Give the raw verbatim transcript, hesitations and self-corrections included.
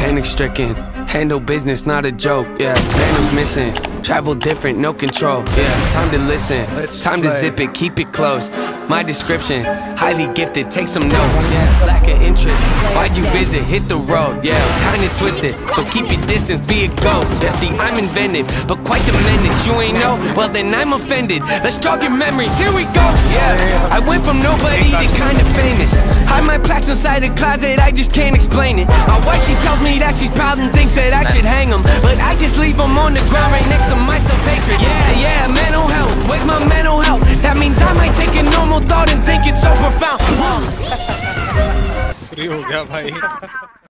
panic stricken. Handle business, not a joke, yeah. Vandals missing, travel different, no control, yeah. Time to listen, time to zip it, keep it close. My description, highly gifted, take some notes, yeah. Lack of interest, why'd you visit, hit the road, yeah. Kinda twisted, so keep your distance, be a ghost. Yeah, see, I'm inventive, but quite the menace. You ain't know? Well then I'm offended. Let's jog your memories, here we go, yeah. I went from nobody to kinda famous. Hide my plaques inside a closet, I just can't explain it. My wife, she tells me that she's proud and thinks that I should hang them, but I just leave them on the ground right next to my self-hatred. Yeah, yeah, mental health, where's my mental health? That means I might take a normal thought and think it's so profound. Free हो गया भाई